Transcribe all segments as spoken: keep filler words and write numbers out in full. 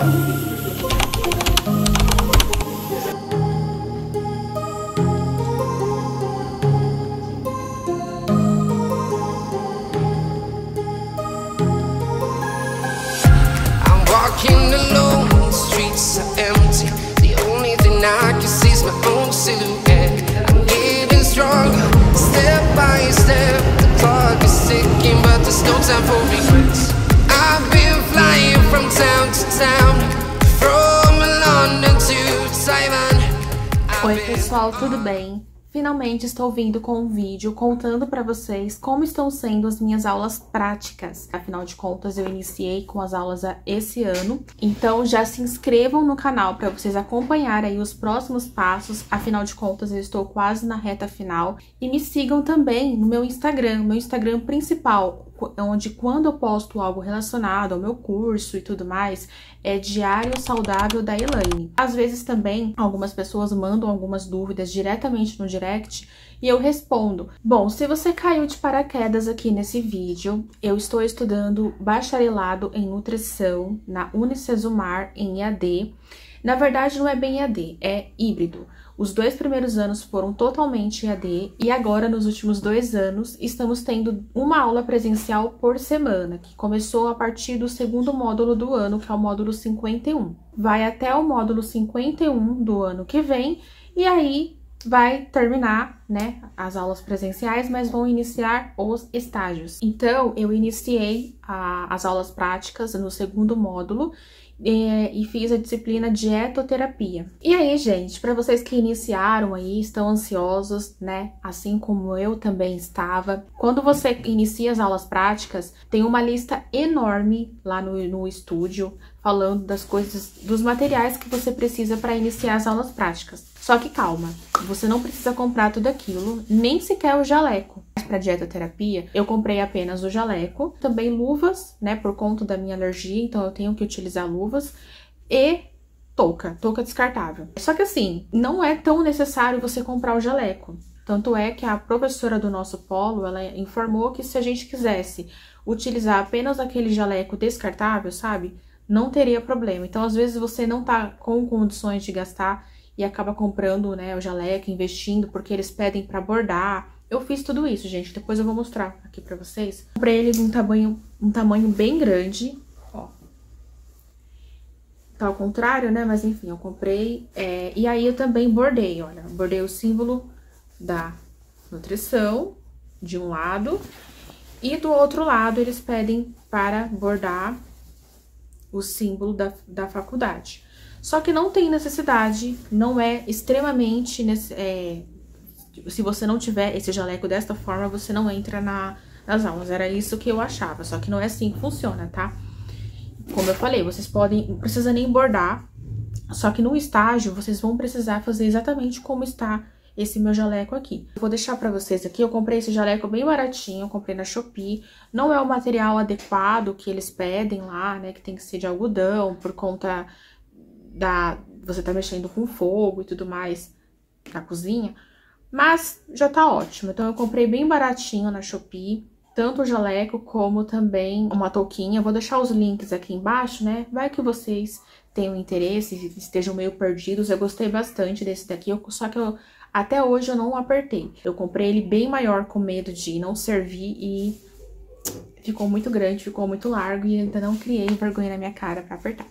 Walking alone, the streets are empty. The only thing I can see is my own silhouette. I'm getting stronger, step by step. The clock is ticking, but there's no time for regrets. I've been flying from town to town, from London to Taiwan. Oi pessoal, tudo bem? Finalmente estou vindo com um vídeo contando para vocês como estão sendo as minhas aulas práticas. Afinal de contas, eu iniciei com as aulas esse ano, então já se inscrevam no canal para vocês acompanharem aí os próximos passos. Afinal de contas, eu estou quase na reta final. E me sigam também no meu Instagram, meu Instagram principal, onde quando eu posto algo relacionado ao meu curso e tudo mais, é Diário Saudável da Elaine. Às vezes também algumas pessoas mandam algumas dúvidas diretamente no direct e eu respondo. Bom, se você caiu de paraquedas aqui nesse vídeo, eu estou estudando bacharelado em nutrição na Unicesumar em E A D. Na verdade, não é bem E A D, é híbrido. Os dois primeiros anos foram totalmente E A D e agora, nos últimos dois anos, estamos tendo uma aula presencial por semana, que começou a partir do segundo módulo do ano, que é o módulo cinquenta e um. Vai até o módulo cinquenta e um do ano que vem e aí vai terminar, né, as aulas presenciais, mas vão iniciar os estágios. Então, eu iniciei a, as aulas práticas no segundo módulo, E, e fiz a disciplina dietoterapia. E aí, gente, para vocês que iniciaram aí, estão ansiosos, né? Assim como eu também estava. Quando você inicia as aulas práticas, tem uma lista enorme lá no, no estúdio, falando das coisas, dos materiais que você precisa para iniciar as aulas práticas. Só que calma, você não precisa comprar tudo aquilo, nem sequer o jaleco. Para dietoterapia, eu comprei apenas o jaleco, também luvas, né, por conta da minha alergia, então eu tenho que utilizar luvas, e touca, touca descartável. Só que assim, não é tão necessário você comprar o jaleco. Tanto é que a professora do nosso polo, ela informou que se a gente quisesse utilizar apenas aquele jaleco descartável, sabe, não teria problema. Então, às vezes, você não tá com condições de gastar e acaba comprando, né, o jaleco, investindo, porque eles pedem para bordar. Eu fiz tudo isso, gente, depois eu vou mostrar aqui pra vocês. Comprei ele num tamanho, um tamanho bem grande, ó. Tá ao contrário, né, mas enfim, eu comprei. É, e aí eu também bordei, olha, bordei o símbolo da nutrição de um lado. E do outro lado eles pedem para bordar o símbolo da, da faculdade. Só que não tem necessidade, não é extremamente... É, se você não tiver esse jaleco desta forma, você não entra na, nas aulas. Era isso que eu achava, só que não é assim que funciona, tá? Como eu falei, vocês podem, não precisa nem bordar, só que no estágio vocês vão precisar fazer exatamente como está esse meu jaleco aqui. Eu vou deixar pra vocês aqui, eu comprei esse jaleco bem baratinho, eu comprei na Shopee. Não é o material adequado que eles pedem lá, né, que tem que ser de algodão, por conta da... você tá mexendo com fogo e tudo mais na cozinha. Mas já tá ótimo, então eu comprei bem baratinho na Shopee, tanto o jaleco como também uma touquinha. Vou deixar os links aqui embaixo, né? Vai que vocês tenham interesse, estejam meio perdidos. Eu gostei bastante desse daqui, só que eu, até hoje eu não apertei. Eu comprei ele bem maior com medo de não servir e ficou muito grande, ficou muito largo e ainda não criei vergonha na minha cara pra apertar.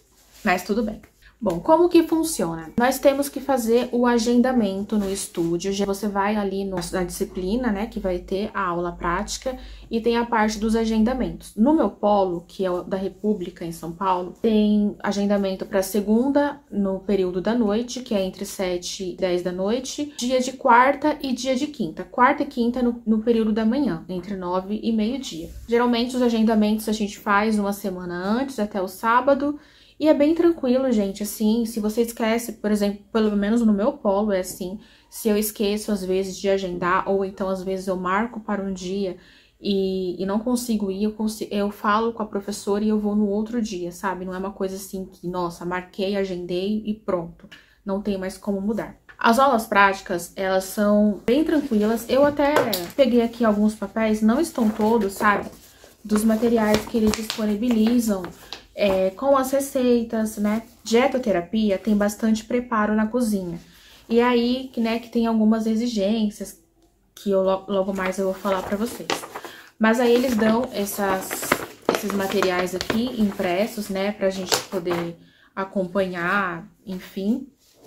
Mas tudo bem. Bom, como que funciona? Nós temos que fazer o agendamento no estúdio. Você vai ali no, na disciplina, né, que vai ter a aula prática e tem a parte dos agendamentos. No meu polo, que é o da República em São Paulo, tem agendamento para segunda no período da noite, que é entre sete e dez da noite, dia de quarta e dia de quinta. Quarta e quinta no, no período da manhã, entre nove e meio-dia. Geralmente os agendamentos a gente faz uma semana antes, até o sábado. E é bem tranquilo, gente, assim, se você esquece, por exemplo, pelo menos no meu polo é assim, se eu esqueço às vezes de agendar, ou então às vezes eu marco para um dia e, e não consigo ir, eu, consigo, eu falo com a professora e eu vou no outro dia, sabe? Não é uma coisa assim que, nossa, marquei, agendei e pronto, não tem mais como mudar. As aulas práticas, elas são bem tranquilas, eu até peguei aqui alguns papéis, não estão todos, sabe? Dos materiais que eles disponibilizam. é, com as receitas, né? Dietoterapia tem bastante preparo na cozinha. E aí, né, que tem algumas exigências que eu logo mais eu vou falar pra vocês. Mas aí eles dão essas, esses materiais aqui impressos, né, pra gente poder acompanhar, enfim.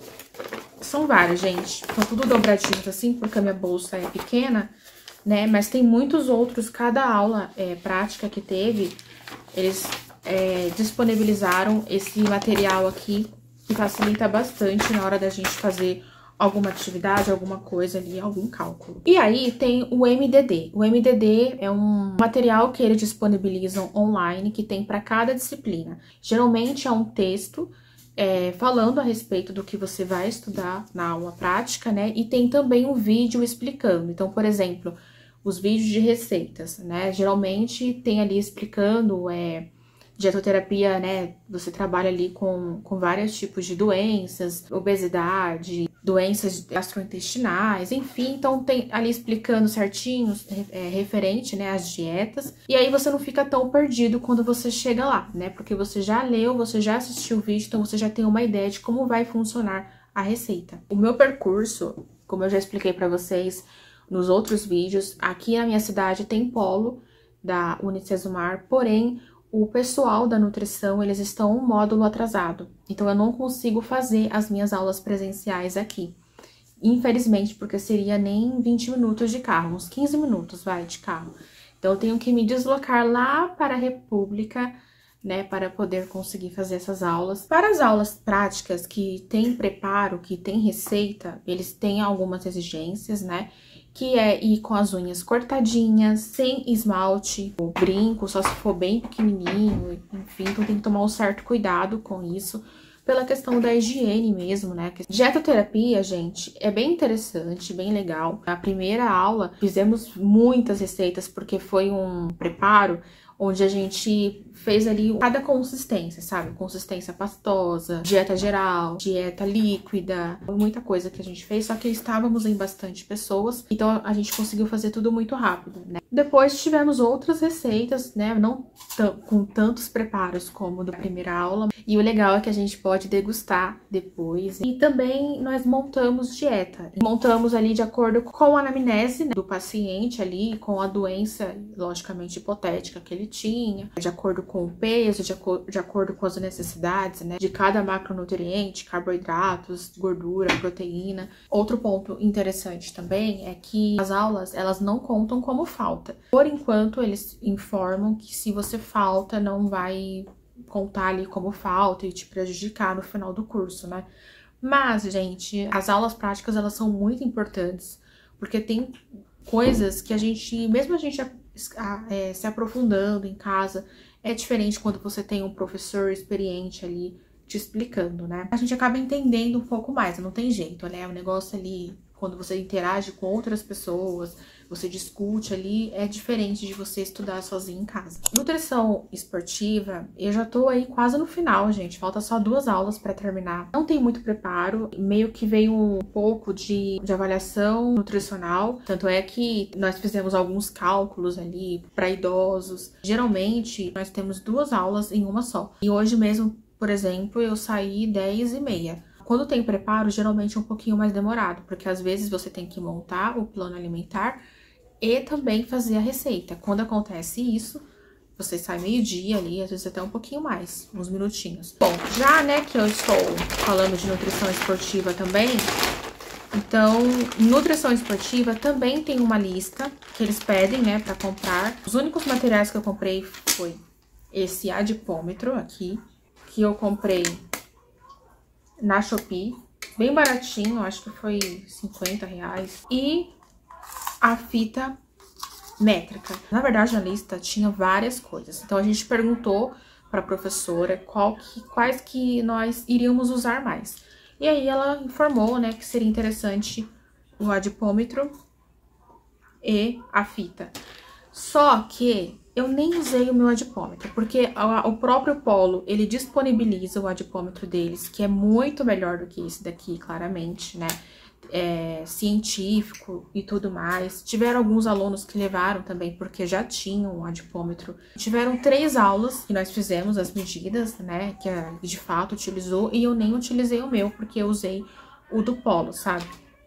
São vários, gente. São tudo dobradinhos assim, porque a minha bolsa é pequena, né? Mas tem muitos outros. Cada aula é, prática que teve, eles é, disponibilizaram esse material aqui, que facilita bastante na hora da gente fazer alguma atividade, alguma coisa ali, algum cálculo. E aí tem o M D D. O M D D é um material que eles disponibilizam online, que tem para cada disciplina. Geralmente é um texto é, falando a respeito do que você vai estudar na aula prática, né? E tem também um vídeo explicando. Então, por exemplo, os vídeos de receitas, né? Geralmente tem ali explicando... É, dietoterapia, né, você trabalha ali com, com vários tipos de doenças, obesidade, doenças gastrointestinais, enfim, então tem ali explicando certinho, é, referente, né, às dietas, e aí você não fica tão perdido quando você chega lá, né, porque você já leu, você já assistiu o vídeo, então você já tem uma ideia de como vai funcionar a receita. O meu percurso, como eu já expliquei pra vocês nos outros vídeos, aqui na minha cidade tem polo da Unicesumar, porém, o pessoal da nutrição, eles estão um módulo atrasado. Então, eu não consigo fazer as minhas aulas presenciais aqui. Infelizmente, porque seria nem vinte minutos de carro, uns quinze minutos, vai, de carro. Então, eu tenho que me deslocar lá para a República, né, para poder conseguir fazer essas aulas. Para as aulas práticas que tem preparo, que tem receita, eles têm algumas exigências, né? Que é ir com as unhas cortadinhas, sem esmalte, ou brinco, só se for bem pequenininho, enfim, então tem que tomar um certo cuidado com isso, pela questão da higiene mesmo, né? Dietoterapia, gente, é bem interessante, bem legal. Na primeira aula, fizemos muitas receitas, porque foi um preparo onde a gente fez ali cada consistência, sabe? Consistência pastosa, dieta geral, dieta líquida, muita coisa que a gente fez, só que estávamos em bastante pessoas, então a gente conseguiu fazer tudo muito rápido, né? Depois tivemos outras receitas, né? Não com tantos preparos como da primeira aula, e o legal é que a gente pode degustar depois. E também nós montamos dieta. Montamos ali de acordo com a anamnese, né, do paciente ali, com a doença, logicamente hipotética que ele tinha, de acordo com o peso, de, aco de acordo com as necessidades, né, de cada macronutriente, carboidratos, gordura, proteína. Outro ponto interessante também é que as aulas, elas não contam como falta. Por enquanto, eles informam que se você falta, não vai contar ali como falta e te prejudicar no final do curso, né? Mas, gente, as aulas práticas, elas são muito importantes, porque tem coisas que a gente, mesmo a gente é, se aprofundando em casa, é diferente quando você tem um professor experiente ali te explicando, né? A gente acaba entendendo um pouco mais, não tem jeito, né? O negócio ali, quando você interage com outras pessoas, você discute ali, é diferente de você estudar sozinho em casa. Nutrição esportiva, eu já tô aí quase no final, gente. Falta só duas aulas pra terminar. Não tem muito preparo, meio que veio um pouco de, de avaliação nutricional. Tanto é que nós fizemos alguns cálculos ali pra idosos. Geralmente, nós temos duas aulas em uma só. E hoje mesmo, por exemplo, eu saí dez e meia. Quando tem preparo, geralmente é um pouquinho mais demorado, porque às vezes você tem que montar o plano alimentar e também fazer a receita. Quando acontece isso, você sai meio-dia ali, às vezes até um pouquinho mais, uns minutinhos. Bom, já, né, que eu estou falando de nutrição esportiva também, então, nutrição esportiva também tem uma lista que eles pedem, né, pra comprar. Os únicos materiais que eu comprei foi esse adipômetro aqui, que eu comprei na Shopee, bem baratinho, acho que foi cinquenta reais. E a fita métrica. Na verdade, na lista tinha várias coisas. Então, a gente perguntou para a professora qual que, quais que nós iríamos usar mais. E aí, ela informou, né, que seria interessante o adipômetro e a fita. Só que eu nem usei o meu adipômetro, porque o próprio Polo, ele disponibiliza o adipômetro deles, que é muito melhor do que esse daqui, claramente, né? é, científico e tudo mais. Tiveram alguns alunos que levaram também, porque já tinham um adipômetro. Tiveram três aulas que nós fizemos as medidas, né, que a, de fato utilizou, e eu nem utilizei o meu, porque eu usei o do polo, sabe?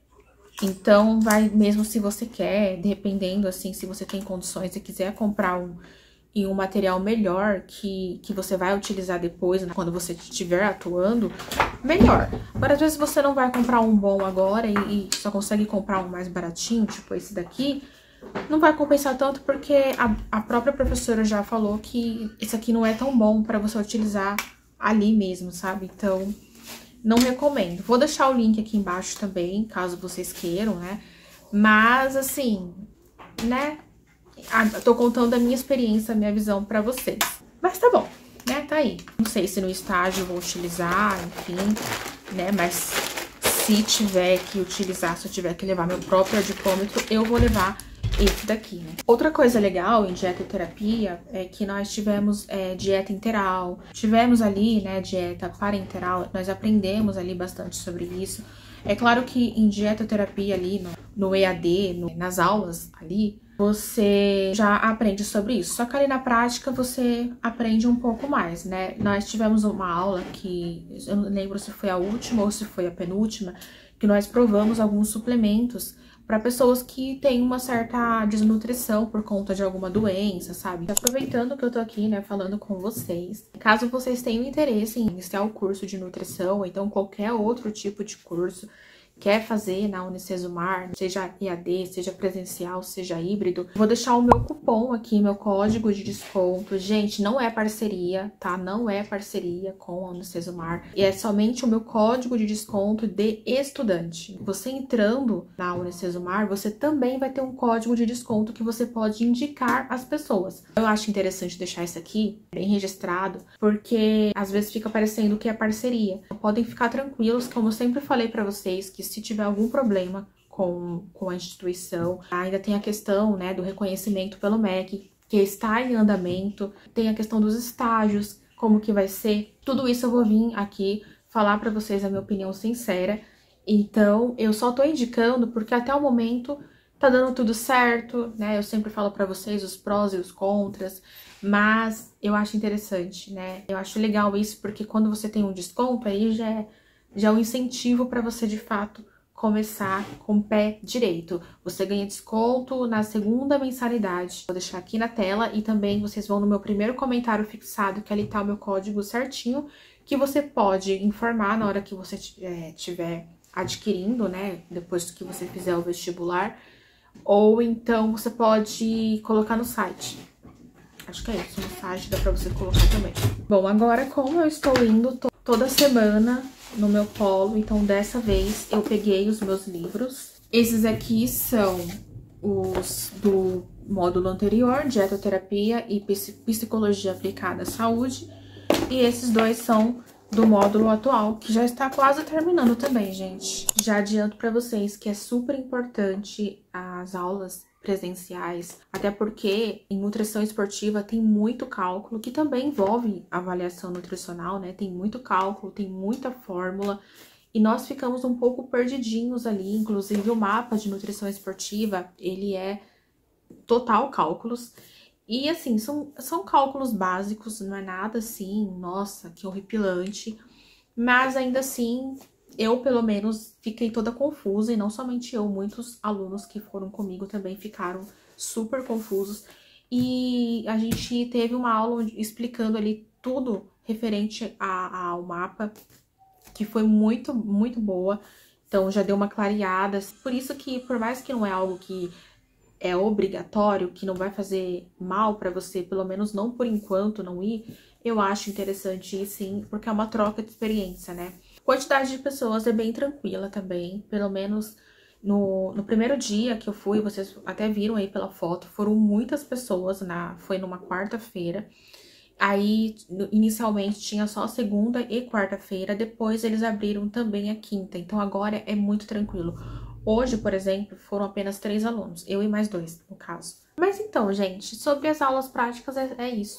Então, vai mesmo se você quer, dependendo, assim, se você tem condições e quiser comprar um, em um material melhor, que, que você vai utilizar depois, né, quando você estiver atuando, melhor. Agora, às vezes você não vai comprar um bom agora e, e só consegue comprar um mais baratinho, tipo esse daqui, não vai compensar tanto porque a, a própria professora já falou que esse aqui não é tão bom pra você utilizar ali mesmo, sabe? Então, não recomendo. Vou deixar o link aqui embaixo também, caso vocês queiram, né? Mas, assim, né? Ah, tô contando a minha experiência, a minha visão pra vocês. Mas tá bom, né? Tá aí. Não sei se no estágio eu vou utilizar, enfim, né? Mas se tiver que utilizar, se eu tiver que levar meu próprio adipômetro, eu vou levar esse daqui, né? Outra coisa legal em dietoterapia é que nós tivemos é, dieta interal, tivemos ali, né, dieta parenteral, nós aprendemos ali bastante sobre isso. É claro que em dietoterapia ali, no, no E A D, no, nas aulas ali, você já aprende sobre isso. Só que ali na prática você aprende um pouco mais, né? Nós tivemos uma aula que, eu não lembro se foi a última ou se foi a penúltima, que nós provamos alguns suplementos para pessoas que têm uma certa desnutrição por conta de alguma doença, sabe? Aproveitando que eu tô aqui, né, falando com vocês, caso vocês tenham interesse em iniciar o curso de nutrição, ou então qualquer outro tipo de curso, quer fazer na Unicesumar, seja E A D, seja presencial, seja híbrido, vou deixar o meu cupom aqui, meu código de desconto. Gente, não é parceria, tá? Não é parceria com a Unicesumar. E é somente o meu código de desconto de estudante. Você entrando na Unicesumar, você também vai ter um código de desconto que você pode indicar às pessoas. Eu acho interessante deixar isso aqui bem registrado, porque às vezes fica parecendo que é parceria. Podem ficar tranquilos, como eu sempre falei pra vocês, que se tiver algum problema com, com a instituição, ainda tem a questão, né, do reconhecimento pelo M E C, que está em andamento, tem a questão dos estágios, como que vai ser, tudo isso eu vou vir aqui falar pra vocês a minha opinião sincera. Então, eu só tô indicando porque até o momento tá dando tudo certo, né, eu sempre falo pra vocês os prós e os contras, mas eu acho interessante, né, eu acho legal isso porque quando você tem um desconto, aí já é já é um incentivo para você, de fato, começar com o pé direito. Você ganha desconto na segunda mensalidade. Vou deixar aqui na tela e também vocês vão no meu primeiro comentário fixado, que ali tá o meu código certinho, que você pode informar na hora que você estiver adquirindo, né, depois que você fizer o vestibular, ou então você pode colocar no site. Acho que é isso, no site dá pra você colocar também. Bom, agora como eu estou indo to toda semana no meu polo, então dessa vez eu peguei os meus livros. Esses aqui são os do módulo anterior, dietoterapia e psicologia aplicada à saúde. E esses dois são do módulo atual, que já está quase terminando também, gente. Já adianto pra vocês que é super importante as aulas presenciais, até porque em nutrição esportiva tem muito cálculo, que também envolve avaliação nutricional, né? Tem muito cálculo, tem muita fórmula, e nós ficamos um pouco perdidinhos ali, inclusive o mapa de nutrição esportiva, ele é total cálculos, e assim, são, são cálculos básicos, não é nada assim, nossa, que horripilante, mas ainda assim, eu, pelo menos, fiquei toda confusa, e não somente eu, muitos alunos que foram comigo também ficaram super confusos. E a gente teve uma aula explicando ali tudo referente a, ao mapa, que foi muito, muito boa. Então, já deu uma clareada. Por isso que, por mais que não é algo que é obrigatório, que não vai fazer mal pra você, pelo menos não por enquanto não ir, eu acho interessante ir sim, porque é uma troca de experiência, né? A quantidade de pessoas é bem tranquila também, pelo menos no, no primeiro dia que eu fui, vocês até viram aí pela foto, foram muitas pessoas, na, foi numa quarta-feira. Aí, inicialmente, tinha só segunda e quarta-feira, depois eles abriram também a quinta, então agora é muito tranquilo. Hoje, por exemplo, foram apenas três alunos, eu e mais dois, no caso. Mas então, gente, sobre as aulas práticas é, é isso.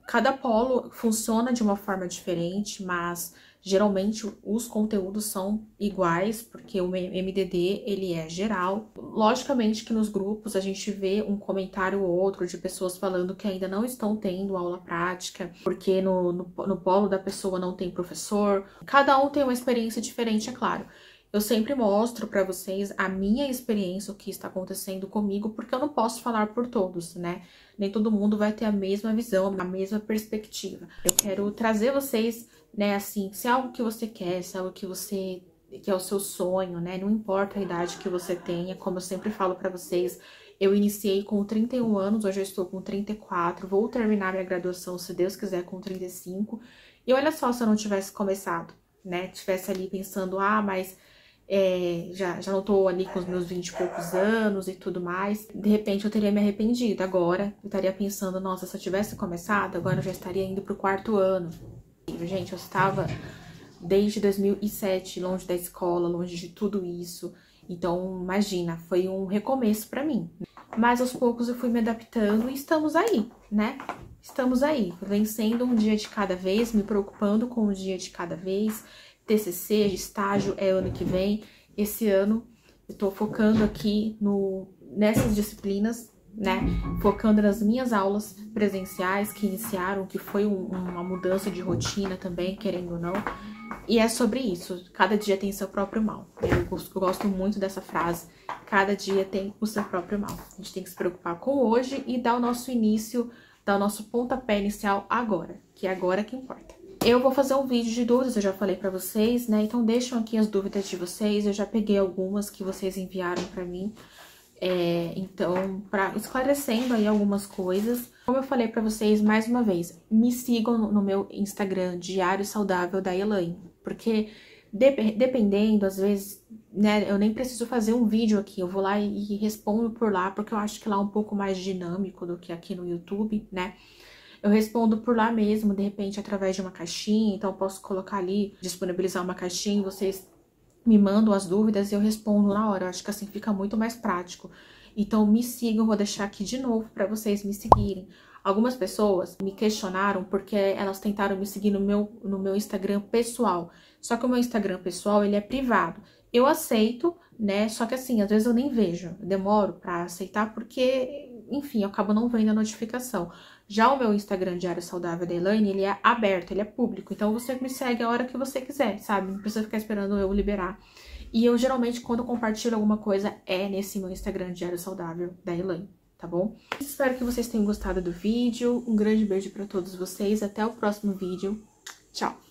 Cada polo funciona de uma forma diferente, mas geralmente os conteúdos são iguais, porque o M D D, ele é geral. Logicamente que nos grupos a gente vê um comentário ou outro de pessoas falando que ainda não estão tendo aula prática, porque no, no, no polo da pessoa não tem professor. Cada um tem uma experiência diferente, é claro. Eu sempre mostro para vocês a minha experiência, o que está acontecendo comigo, porque eu não posso falar por todos, né? Nem todo mundo vai ter a mesma visão, a mesma perspectiva. Eu quero trazer vocês, né, assim, se é algo que você quer, se é algo que você, que é o seu sonho, né? Não importa a idade que você tenha, como eu sempre falo para vocês, eu iniciei com trinta e um anos, hoje eu estou com trinta e quatro, vou terminar minha graduação, se Deus quiser, com trinta e cinco. E olha só se eu não tivesse começado, né? Tivesse ali pensando, ah, mas... É, já, já não tô ali com os meus vinte e poucos anos e tudo mais, de repente eu teria me arrependido. Agora eu estaria pensando, nossa, se eu tivesse começado, agora eu já estaria indo pro quarto ano. Gente, eu estava desde dois mil e sete longe da escola, longe de tudo isso. Então, imagina, foi um recomeço pra mim. Mas aos poucos eu fui me adaptando e estamos aí, né? Estamos aí, vencendo um dia de cada vez, me preocupando com um dia de cada vez. T C C, estágio é ano que vem. Esse ano eu tô focando aqui no, nessas disciplinas, né? Focando nas minhas aulas presenciais que iniciaram, que foi um, uma mudança de rotina também, querendo ou não. E é sobre isso, cada dia tem seu próprio mal. Eu gosto, eu gosto muito dessa frase, cada dia tem o seu próprio mal. A gente tem que se preocupar com hoje e dar o nosso início, dar o nosso pontapé inicial agora, que é agora que importa. Eu vou fazer um vídeo de dúvidas, eu já falei pra vocês, né? Então deixam aqui as dúvidas de vocês, eu já peguei algumas que vocês enviaram pra mim. É, então, pra, esclarecendo aí algumas coisas. Como eu falei pra vocês, mais uma vez, me sigam no, no meu Instagram, Diário Saudável da Elaine. Porque, de, dependendo, às vezes, né, eu nem preciso fazer um vídeo aqui. Eu vou lá e, e respondo por lá, porque eu acho que lá é um pouco mais dinâmico do que aqui no YouTube, né? Eu respondo por lá mesmo, de repente, através de uma caixinha. Então, eu posso colocar ali, disponibilizar uma caixinha, vocês me mandam as dúvidas e eu respondo na hora. Eu acho que assim fica muito mais prático. Então, me sigam, vou deixar aqui de novo para vocês me seguirem. Algumas pessoas me questionaram porque elas tentaram me seguir no meu, no meu Instagram pessoal. Só que o meu Instagram pessoal, ele é privado. Eu aceito, né? Só que assim, às vezes eu nem vejo. Eu demoro para aceitar porque, enfim, eu acabo não vendo a notificação. Já o meu Instagram Diário Saudável da Elaine, ele é aberto, ele é público. Então, você me segue a hora que você quiser, sabe? Não precisa ficar esperando eu liberar. E eu, geralmente, quando eu compartilho alguma coisa, é nesse meu Instagram Diário Saudável da Elaine, tá bom? Espero que vocês tenham gostado do vídeo. Um grande beijo pra todos vocês. Até o próximo vídeo. Tchau!